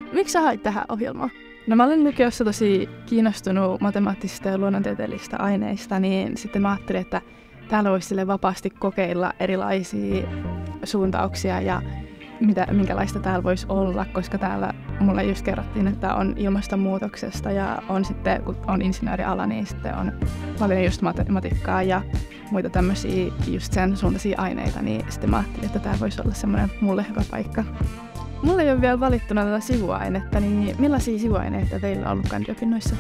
Miksi sä hait tähän ohjelmaan? No mä olin lukiossa tosi kiinnostunut matemaattisista ja luonnontieteellisistä aineista, niin sitten mä ajattelin, että täällä voisi sille vapaasti kokeilla erilaisia suuntauksia ja minkälaista täällä voisi olla, koska täällä mulle just kerrottiin, että on ilmastonmuutoksesta ja on sitten, kun on insinööriala, niin sitten on paljon just matematiikkaa ja muita tämmöisiä just sen suuntaisia aineita, niin sitten mä ajattelin, että tää voisi olla semmoinen mulle hyvä paikka. Mulla ei ole vielä valittuna tätä sivuainetta, niin millaisia sivuaineita teillä on ollut kandiopinnoissa?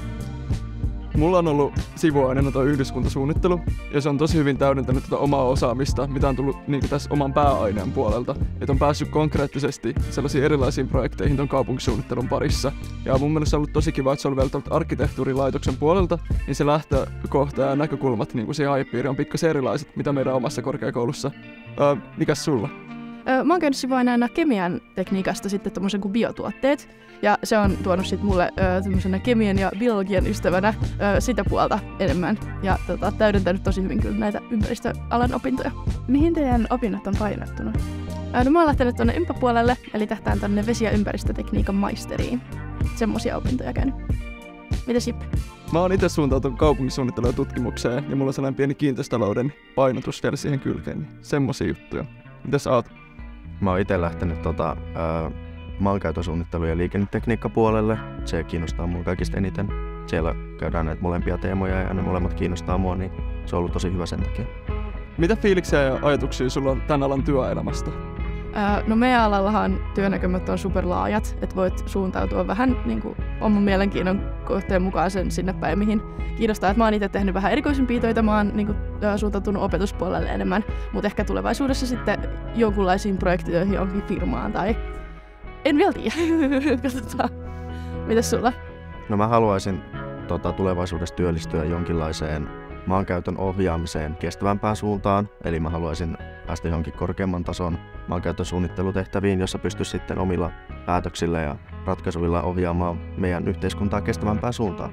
Mulla on ollut sivuaineena tuo yhdyskuntasuunnittelu, ja se on tosi hyvin täydentänyt tätä omaa osaamista, mitä on tullut niin tässä oman pääaineen puolelta. Että on päässyt konkreettisesti sellaisiin erilaisiin projekteihin tuon kaupunkisuunnittelun parissa. Ja mun mielestä on ollut tosi kiva, että se on vielä arkkitehtuurilaitoksen puolelta, niin se lähtökohta ja näkökulmat niin siihen aihepiiriin on pikkasen erilaiset, mitä meidän omassa korkeakoulussa. Mikäs sulla? Mä oon käynyt sivuaineena kemian tekniikasta sitten tommosen kuin biotuotteet. Ja se on tuonut sit mulle tämmöisenä kemian ja biologian ystävänä sitä puolta enemmän. Ja täydentänyt tosi hyvin kyllä näitä ympäristöalan opintoja. Mihin teidän opinnot on painottunut? No mä oon lähtenyt tuonne ympäpuolelle, eli tähtään tonne vesi- ja ympäristötekniikan maisteriin. Semmosia opintoja käynyt. Mitäs Jippe? Mä oon itse suuntautunut kaupunkisuunnitteluun ja tutkimukseen, ja mulla on sellainen pieni kiinteistötalouden painotus vielä siihen kylkeen. Niin semmosia juttuja. Mitäs sä oot? Mä oon itse lähtenyt maankäytön suunnittelu- ja liikennetekniikka-puolelle. Se kiinnostaa mua kaikista eniten. Siellä käydään näitä molempia teemoja ja ne molemmat kiinnostaa mua, niin se on ollut tosi hyvä sen takia. Mitä fiiliksiä ja ajatuksia sulla on tämän alan työelämästä? No meidän alallahan työnäkymät on superlaajat, että voit suuntautua vähän niin kuin oman mielenkiinnon kohteen mukaan sen sinne päin, mihin kiinnostaa. Että mä oon itse tehnyt vähän erikoisempia töitä, mä oon niin kuin, suuntautunut opetuspuolelle enemmän, mutta ehkä tulevaisuudessa sitten jonkunlaisiin projektitöihin johonkin firmaan tai en vielä tiedä. Katsotaan. Mitäs sulla? No mä haluaisin tulevaisuudessa työllistyä jonkinlaiseen maankäytön ohjaamiseen kestävämpään suuntaan, eli mä haluaisin päästä johonkin korkeamman tason maankäytön suunnittelutehtäviin, jossa pystyisi sitten omilla päätöksillä ja ratkaisuilla ohjaamaan meidän yhteiskuntaa kestävämpään suuntaan.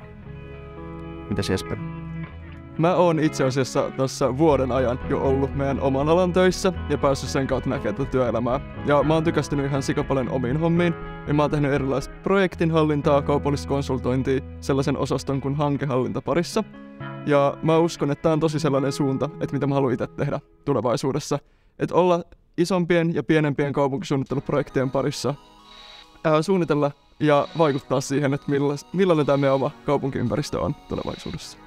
Mitäs Jesper? Mä oon itse asiassa tässä vuoden ajan jo ollut meidän oman alan töissä ja päässyt sen kautta näkemään tätä työelämää. Ja mä oon tykästynyt ihan sikapaljon omiin hommiin. Ja mä oon tehnyt erilaista projektinhallintaa, kaupallista konsultointia, sellaisen osaston kuin hankehallinta parissa. Ja mä uskon, että tää on tosi sellainen suunta, että mitä mä haluan itse tehdä tulevaisuudessa. Että olla isompien ja pienempien kaupunkisuunnitteluprojektien parissa, suunnitella ja vaikuttaa siihen, että millainen tämä meidän oma kaupunkiympäristö on tulevaisuudessa.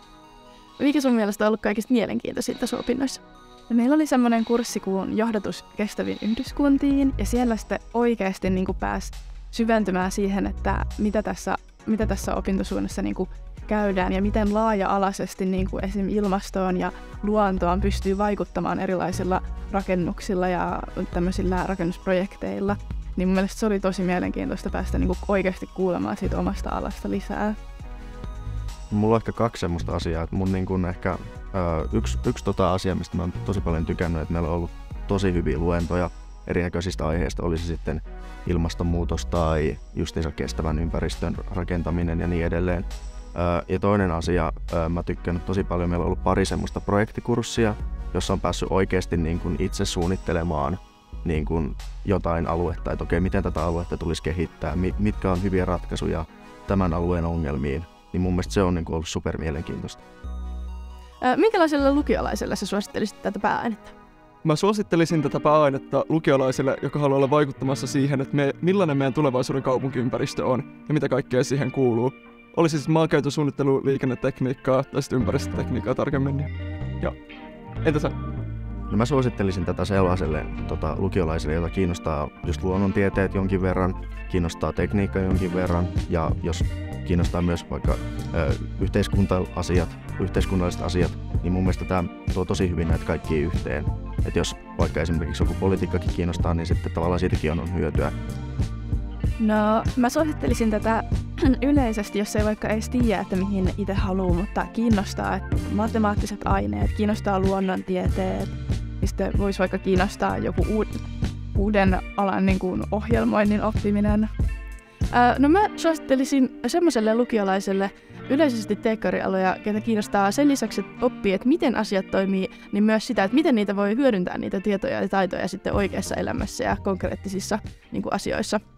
Mikä sun mielestä on ollut kaikista mielenkiintoisinta tässä opinnoissa? Meillä oli semmoinen kurssi kuin johdatus kestäviin yhdyskuntiin, ja siellä sitten oikeasti niin pääsi syventymään siihen, että mitä tässä opintosuunnassa niin käydään ja miten laaja-alaisesti niin esim. Ilmastoon ja luontoon pystyy vaikuttamaan erilaisilla rakennuksilla ja tämmöisillä rakennusprojekteilla. Niin mun mielestä se oli tosi mielenkiintoista päästä niin oikeasti kuulemaan siitä omasta alasta lisää. Mulla on ehkä kaksi semmoista asiaa. Mun niin kun ehkä yksi asia, mistä mä oon tosi paljon tykännyt, että meillä on ollut tosi hyviä luentoja erinäköisistä aiheista, oli se sitten ilmastonmuutos tai justiinsa kestävän ympäristön rakentaminen ja niin edelleen. Ja toinen asia, mä tykkään tosi paljon, meillä on ollut pari semmoista projektikurssia, jossa on päässyt oikeasti niin kun itse suunnittelemaan niin kun jotain aluetta, että okei, miten tätä aluetta tulisi kehittää, mitkä on hyviä ratkaisuja tämän alueen ongelmiin. Niin mun mielestä se on niin kuin ollut super mielenkiintoista. Minkälaiselle lukiolaiselle sä suosittelisit tätä pääainetta? Mä suosittelisin tätä pääainetta lukiolaiselle, joka haluaa olla vaikuttamassa siihen, että millainen meidän tulevaisuuden kaupunkiympäristö on ja mitä kaikkea siihen kuuluu. Olisi siis maankäytön suunnittelu, liikennetekniikkaa tai sitten ympäristötekniikkaa tarkemmin. Ja entä sä? No mä suosittelisin tätä sellaiselle lukiolaiselle, jota kiinnostaa just luonnontieteet jonkin verran, kiinnostaa tekniikka jonkin verran ja jos kiinnostaa myös vaikka yhteiskunnalliset asiat, niin mun mielestä tämä tuo tosi hyvin näitä kaikkia yhteen. Että jos vaikka esimerkiksi joku politiikkakin kiinnostaa, niin sitten tavallaan siitäkin on hyötyä. No, mä suosittelisin tätä yleisesti, jos ei vaikka edes tiedä, että mihin itse haluaa, mutta kiinnostaa että matemaattiset aineet, kiinnostaa luonnontieteet, ja sitten voisi vaikka kiinnostaa joku uuden alan niin kuin ohjelmoinnin oppiminen. No mä suosittelisin semmoiselle lukiolaiselle yleisesti teekkarialoja, ketä kiinnostaa sen lisäksi, että oppii, että miten asiat toimii, niin myös sitä, että miten niitä voi hyödyntää niitä tietoja ja taitoja sitten oikeassa elämässä ja konkreettisissa niin kuin asioissa.